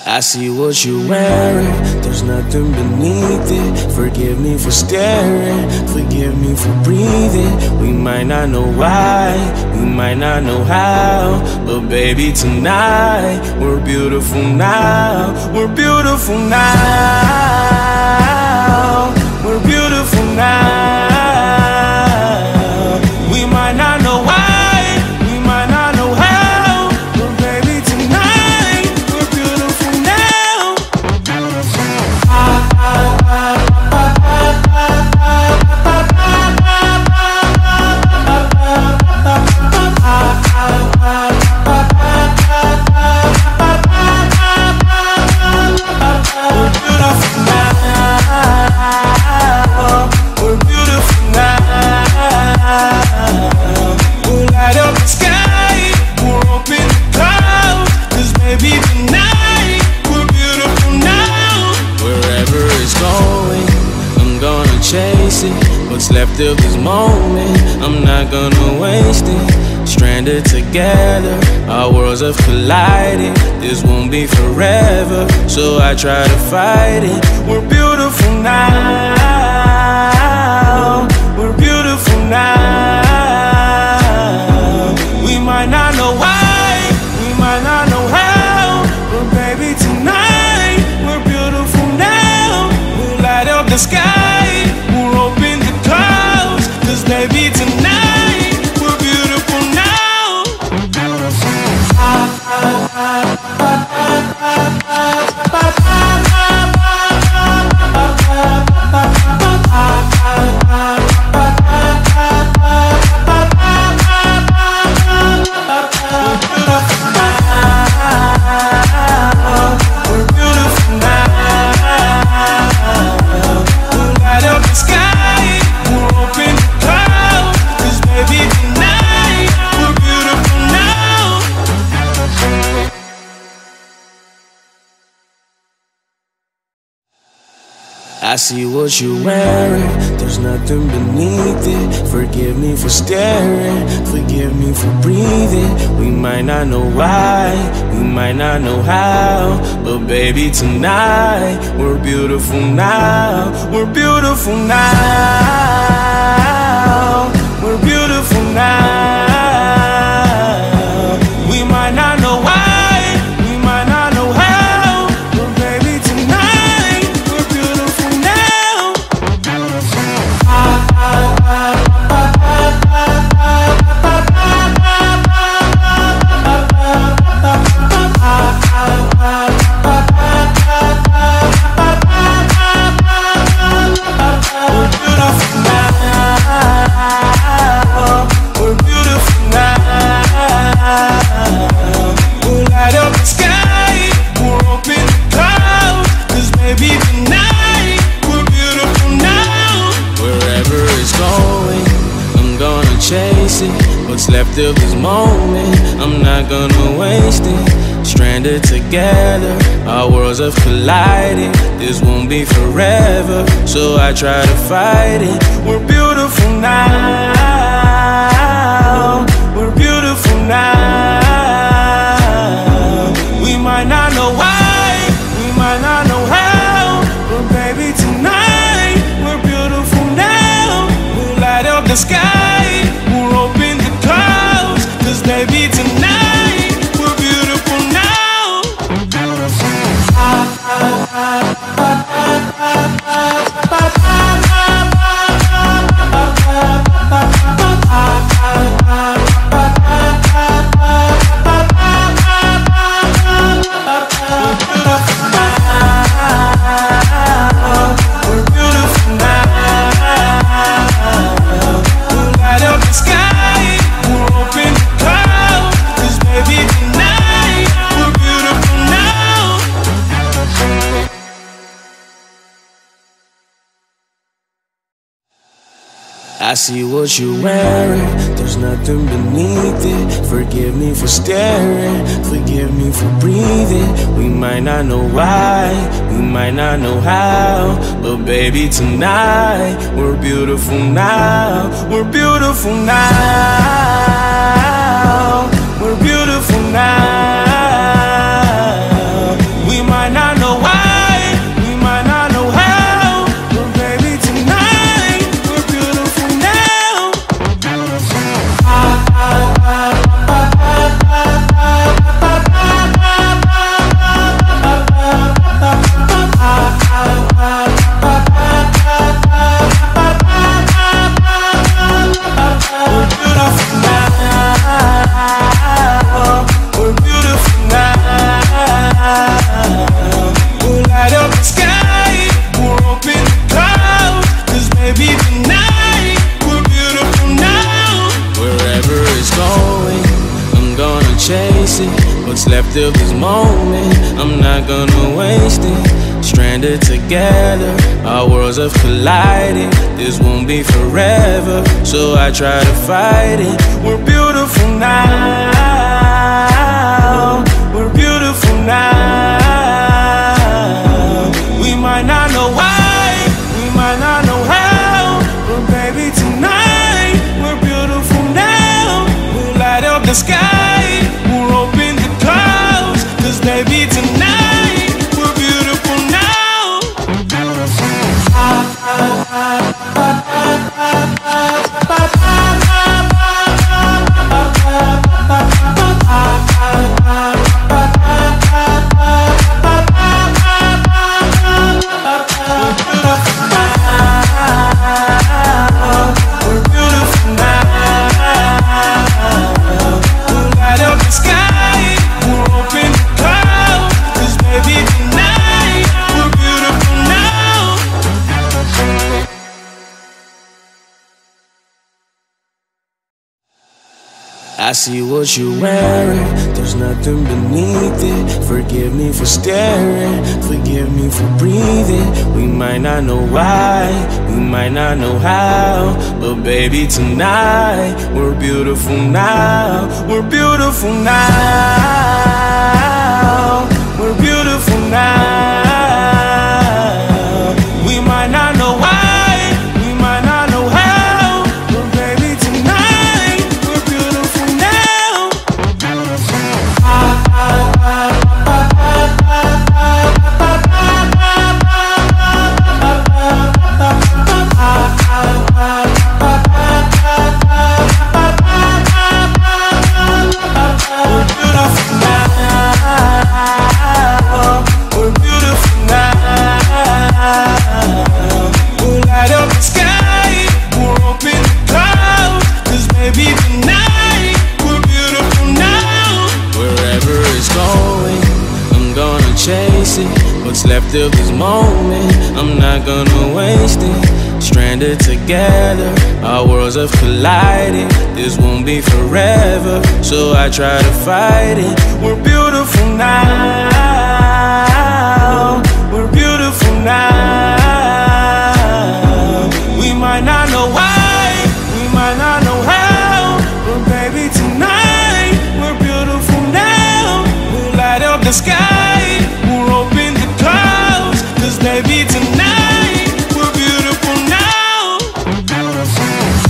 I see what you're wearing, there's nothing beneath it. Forgive me for staring, forgive me for breathing. We might not know why, we might not know how, but baby tonight, we're beautiful now. We're beautiful now. We're beautiful now. We might not know why, we might not know how, but baby tonight, we're beautiful now. Chase it, what's left of this moment, I'm not gonna waste it. Stranded together, our worlds have collided. This won't be forever, so I try to fight it. We're beautiful now. We're beautiful now. We might not know why, we might not know how, but baby tonight, we're beautiful now. We'll light up the sky. Baby, tonight, we're beautiful now. We're beautiful now. We'll light up the sky. We'll open the clouds. Baby, tonight, we're beautiful now. I see what you're wearing, there's nothing beneath it. Forgive me for staring, forgive me for breathing. We might not know why, we might not know how, but baby tonight, we're beautiful now. We're beautiful now. We're beautiful now. We might not know why, we might not know how, but baby tonight, we're beautiful now. Chase it, what's left of this moment, I'm not gonna waste it. Stranded together, our worlds have collided. This won't be forever, so I try to fight it. We're beautiful now. We're beautiful now. We might not know why, we might not know how, but baby tonight, we're beautiful now. We'll light up the sky. Baby, tonight, we're beautiful now. We're beautiful now. We'll light up the sky. We'll open the clouds. Baby, tonight, we're beautiful now. I see what you're wearing, there's nothing beneath it. Forgive me for staring, forgive me for breathing. We might not know why, we might not know how, but baby tonight, we're beautiful now. We're beautiful now. We're beautiful now. We might moment, I'm not gonna waste it. Stranded together, our worlds have collided. This won't be forever, so I try to fight it. We're beautiful now. We're beautiful now. We might not know why, we might not know how, but baby tonight we're beautiful now. We'll light up the sky, we'll open the clouds, 'cause baby tonight we're beautiful now. We're beautiful. I see what you're wearing, there's nothing beneath it. Forgive me for staring, forgive me for breathing. We might not know why, we might not know how, but baby tonight, we're beautiful now. We're beautiful now. We're beautiful now. We might not know why, we might not know how, but baby tonight, we're beautiful now. What's left of this moment, I'm not gonna waste it. Stranded together, our worlds have collided. This won't be forever, so I try to fight it. We're beautiful now. We're beautiful now. We might not know why, we might not know how, but baby tonight, we're beautiful now. We'll light up the sky, we'll open the clouds, 'cause baby tonight, we're beautiful now. We're beautiful.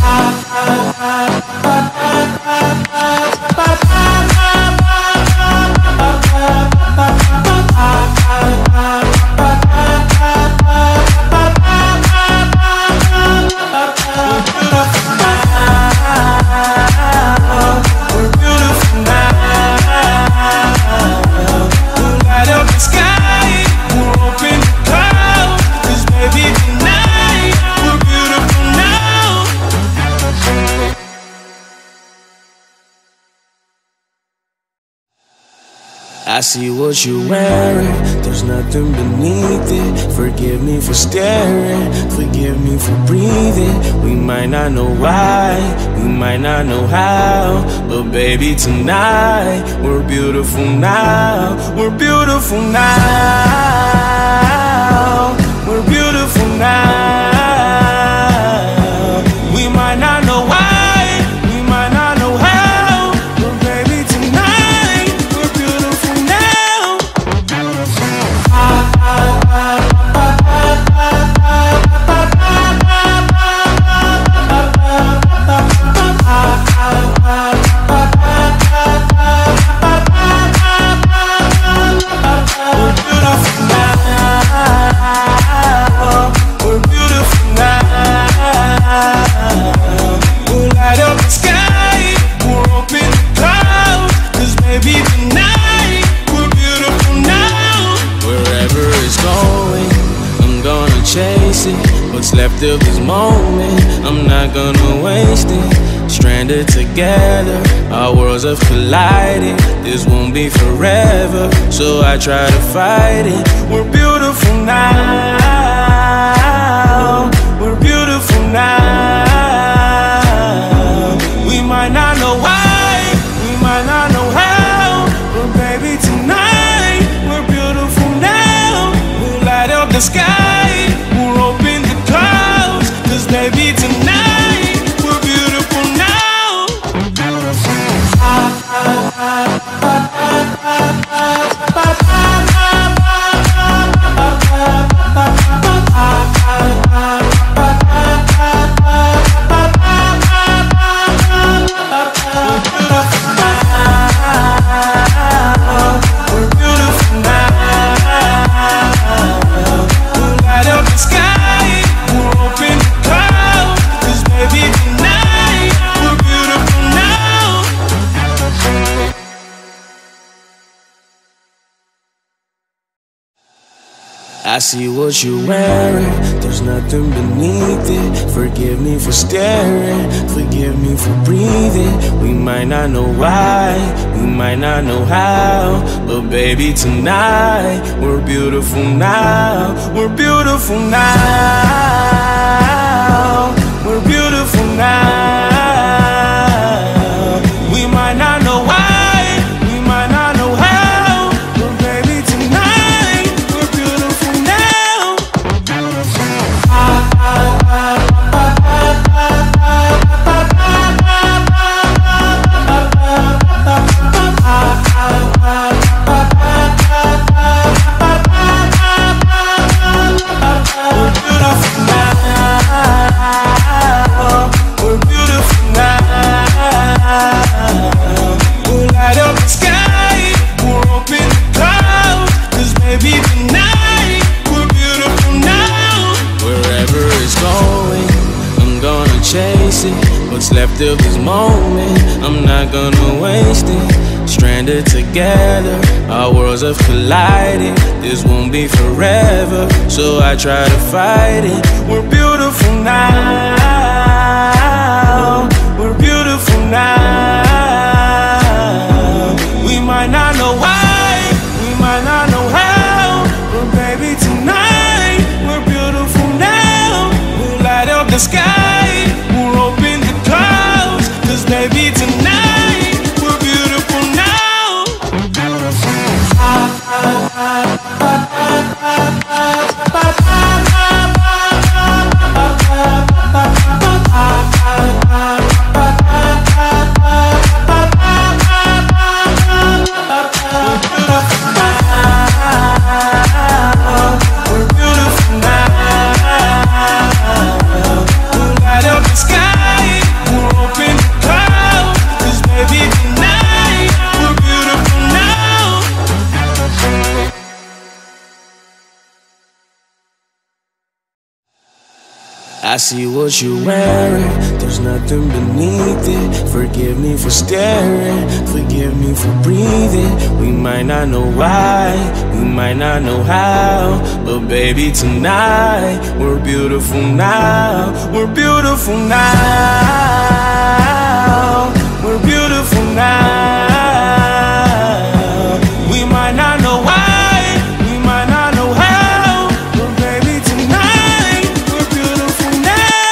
I see what you're wearing, there's nothing beneath it. Forgive me for staring, forgive me for breathing. We might not know why, we might not know how, but baby tonight, we're beautiful now. We're beautiful now. We're beautiful now. We might not know why, we might not know how, but baby tonight, we're beautiful now. What's left of this moment, I'm not gonna waste it. Stranded together, our worlds have collided. This won't be forever, so I try to fight it. We're beautiful now. We're beautiful now. We might not know why, we might not know how, but baby tonight, the sky, we'll open the clouds, 'cause baby tonight we're beautiful now. I see what you're wearing, there's nothing beneath it. Forgive me for staring, forgive me for breathing. We might not know why, we might not know how, but baby tonight, we're beautiful now. We're beautiful now. We're beautiful now. We might not know why, we might not know how, but baby tonight, we're beautiful now. What's left of this moment, I'm not gonna waste it. Stranded together, our worlds have collided. This won't be forever, so I try to fight it. We're beautiful now. We're beautiful now. We might not know why, we might not know how, but baby tonight, we're beautiful now. We'll light up the sky, we'll open the clouds, 'cause baby tonight, we're beautiful now. I see what you're wearing, there's nothing beneath it. Forgive me for staring, forgive me for breathing. We might not know why, we might not know how, but baby tonight, we're beautiful now. We're beautiful now. We're beautiful now. We might not know why, we might not know how, but baby tonight, we're beautiful now.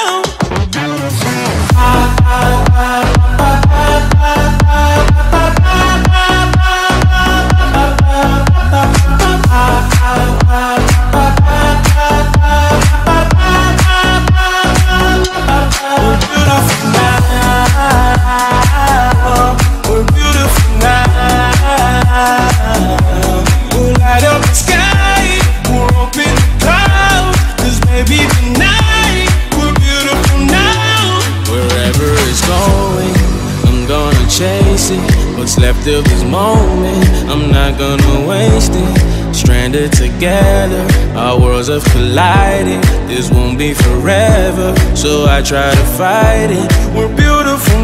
What's left of this moment, I'm not gonna waste it. Stranded together, our worlds have collided. This won't be forever, so I try to fight it. We're beautiful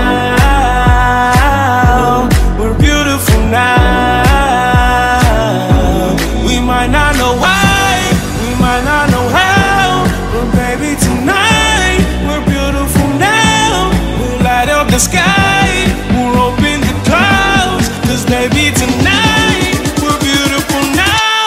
now. We're beautiful now. We might not know why, we might not know how, but baby tonight, we're beautiful now. We'll light up the sky, we'll open the clouds, 'cause baby tonight, we're beautiful now.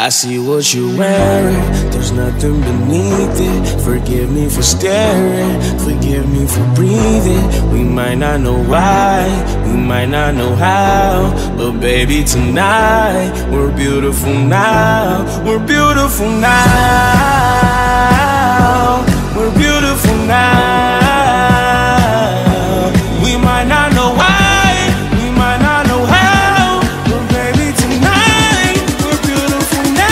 I see what you're wearing, there's nothing beneath it. Forgive me for staring, forgive me for breathing. We might not know why, we might not know how, but baby tonight, we're beautiful now. We're beautiful now. We're beautiful now. We might not know why, we might not know how, but baby tonight, we're beautiful now.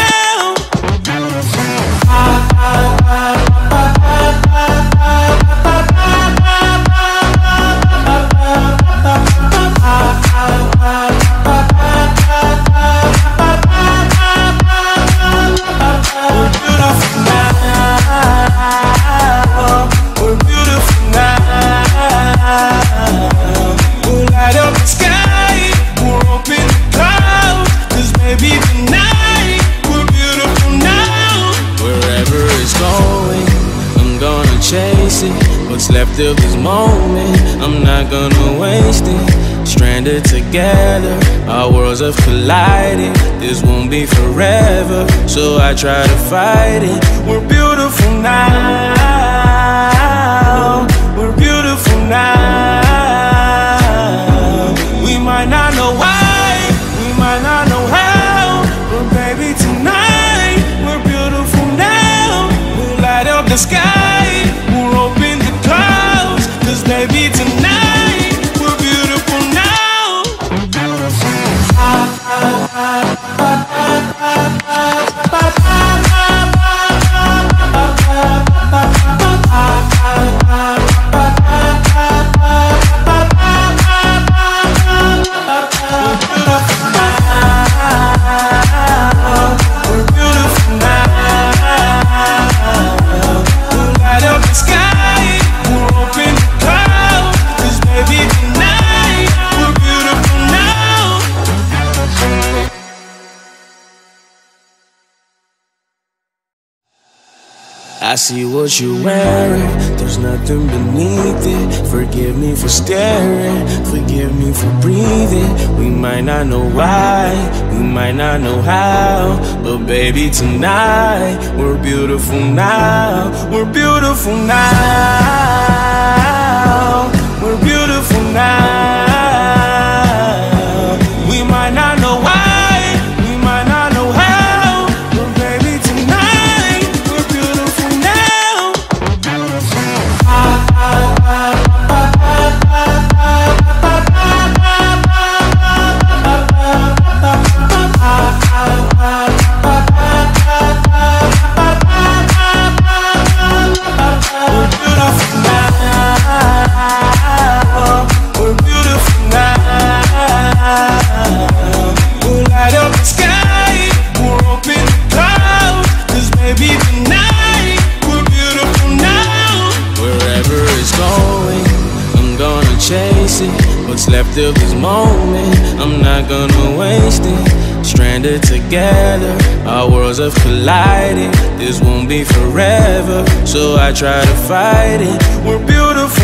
What's left of this moment, I'm not gonna waste it. Stranded together, our worlds have collided. This won't be forever, so I try to fight it. We're beautiful now. We're beautiful now. We might not know why, we might not know how, but baby tonight, we're beautiful now. We'll light up the sky, we'll open the clouds, 'cause baby tonight, we're beautiful now. I see what you're wearing, there's nothing beneath it. Forgive me for staring, forgive me for breathing. We might not know why, we might not know how, but baby tonight, we're beautiful now. We're beautiful now. We're beautiful now. We might not know why, we might not know how, but baby tonight, we're beautiful now. What's left of this moment, I'm not gonna waste it. Stranded together, our worlds have collided. This won't be forever, so I try to fight it. We're beautiful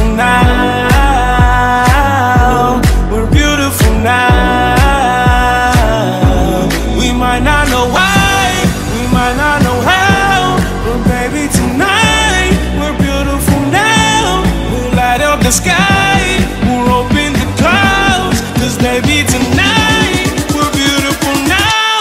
now. We're beautiful now. We might not know why, we might not know how, but baby tonight, we're beautiful now. We'll light up the sky, we'll open the clouds, 'cause baby tonight, we're beautiful now.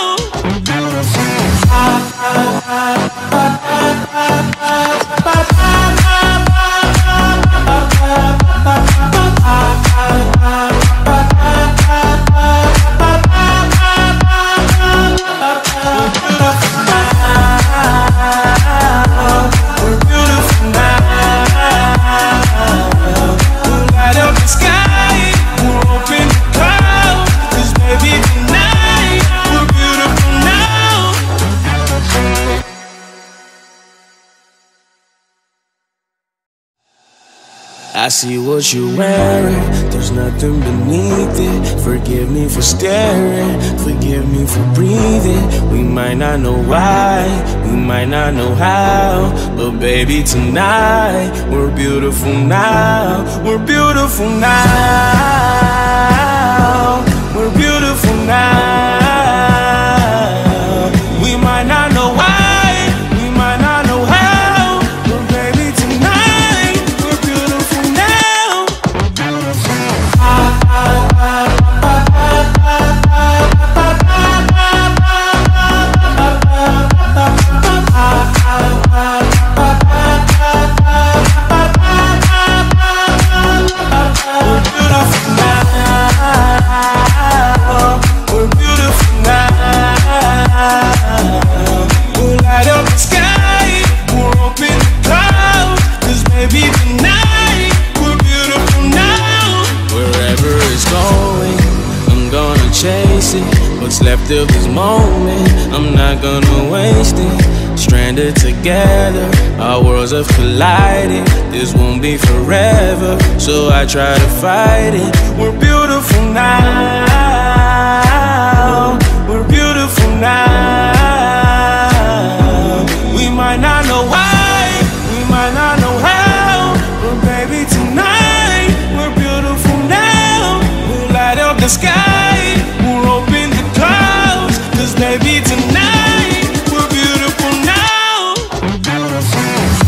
I see what you're wearing, there's nothing beneath it. Forgive me for staring, forgive me for breathing. We might not know why, we might not know how, but baby tonight, we're beautiful now. We're beautiful now. We're beautiful now. We might left of this moment, I'm not gonna waste it. Stranded together, our worlds have collided. This won't be forever, so I try to fight it. We're beautiful now. We're beautiful now. We might not know why, we might not know how, but baby tonight, we're beautiful now. We'll light up the sky, we'll open the clouds, 'cause baby tonight, we're beautiful now. We're beautiful.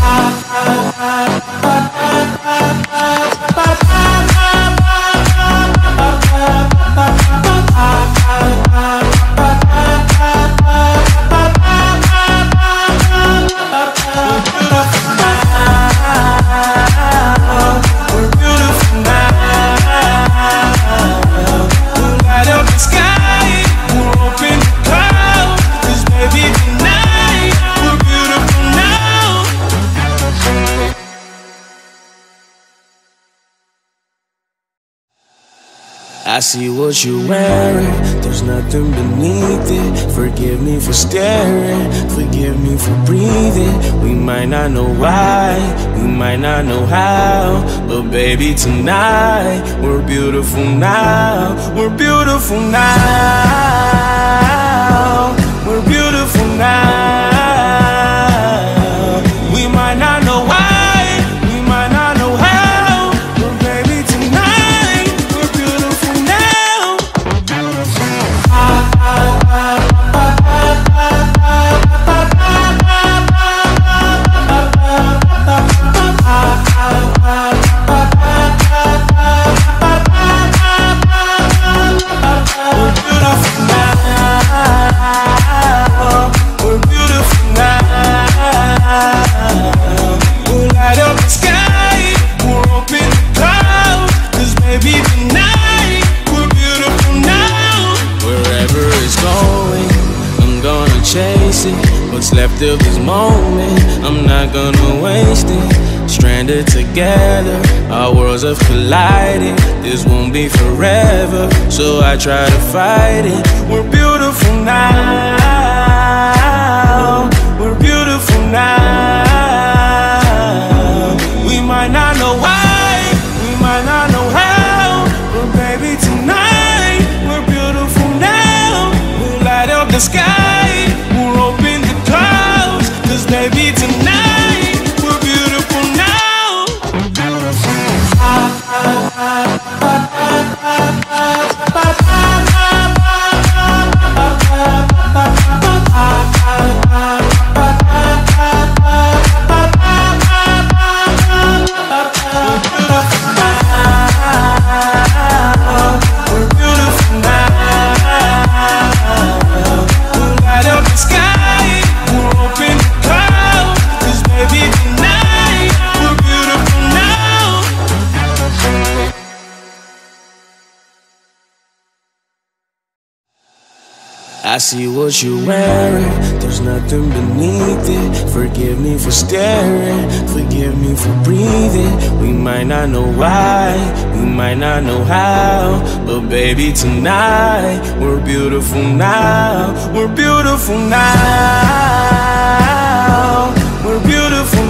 I see what you're wearing, there's nothing beneath it. Forgive me for staring, forgive me for breathing. We might not know why, we might not know how, but baby tonight, we're beautiful now. We're beautiful now. We're beautiful now. We might not know why, we might not know how, but baby tonight, we're beautiful now. What's left of this moment, I'm not gonna waste it. Stranded together, our worlds have collided. This won't be forever, so I try to fight it. We're beautiful now. We're beautiful now. We might not know why, we might not know how, but baby tonight, we're beautiful now. We'll light up the sky, we'll open the clouds, 'cause baby tonight, we're beautiful now. We're beautiful. I see what you're wearing, there's nothing beneath it. Forgive me for staring, forgive me for breathing. We might not know why, we might not know how, but baby tonight, we're beautiful now. We're beautiful now. We're beautiful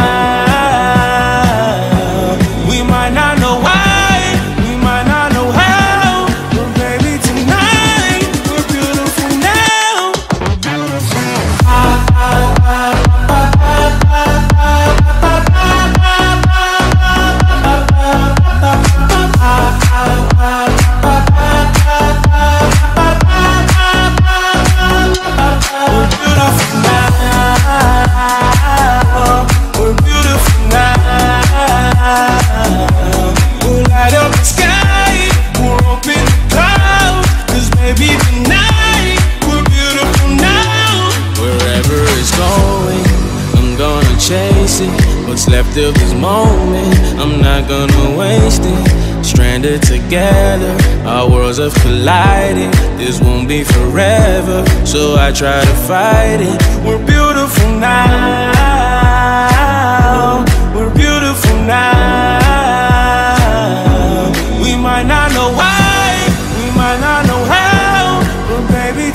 now. We might not know why, we might not know how, but baby tonight, we're beautiful now. What's left of this moment, I'm not gonna waste it. Stranded together, our worlds have collided. This won't be forever, so I try to fight it. We're beautiful now. We're beautiful now. We might not know why, we might not know how, but baby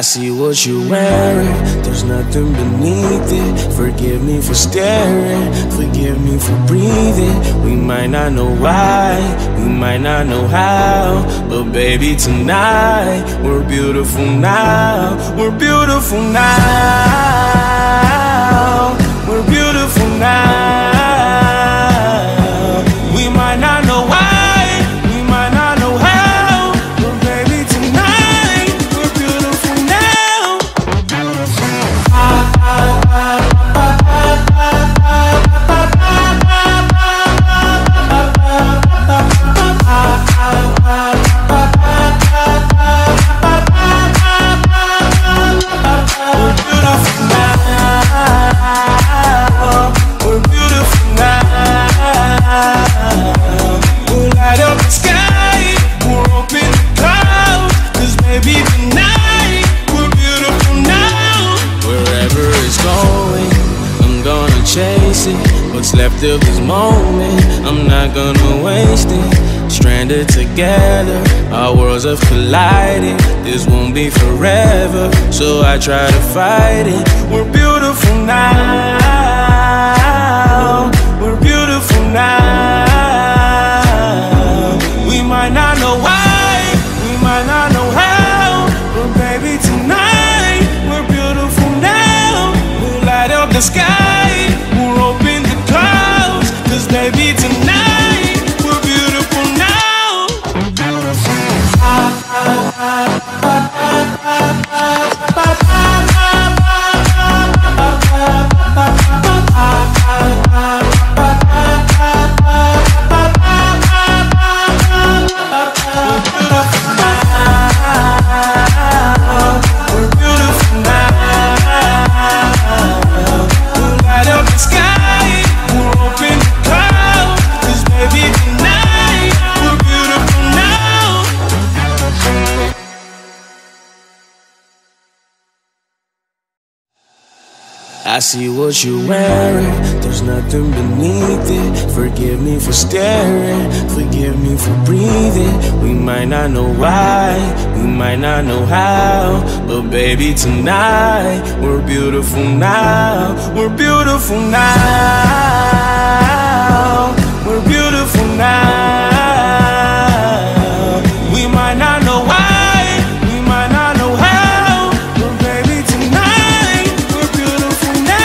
I see what you're wearing, there's nothing beneath it. Forgive me for staring, forgive me for breathing. We might not know why, we might not know how, but baby tonight, we're beautiful now. We're beautiful now. We're beautiful now. We might not know why, we might not know how, but baby tonight, we're beautiful now. What's left of this moment, I'm not gonna waste it. Stranded together, our worlds have collided. This won't be forever, so I try to fight it. We're beautiful now. We're beautiful now. We might not know why, we might not know how, but baby tonight, we're beautiful now. We'll light up the sky, we'll open the clouds, 'cause baby tonight, we're beautiful now. I see what you're wearing, there's nothing beneath it. Forgive me for staring, forgive me for breathing. We might not know why, we might not know how, but baby tonight, we're beautiful now. We're beautiful now. We're beautiful now. We might not know why, we might not know how, but baby tonight, we're beautiful now.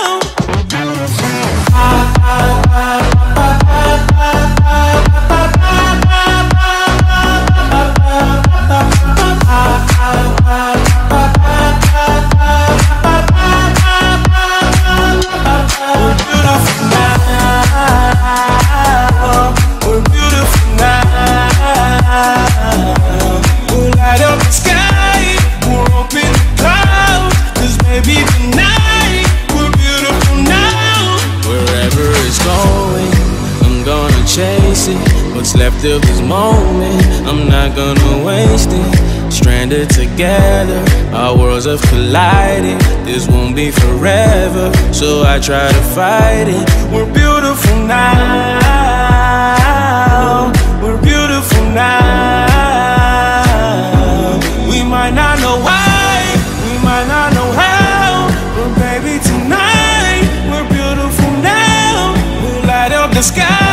What's left of this moment, I'm not gonna waste it. Stranded together, our worlds have collided. This won't be forever, so I try to fight it. We're beautiful now. We're beautiful now. We might not know why, we might not know how, but baby tonight, we're beautiful now. We'll light up the sky,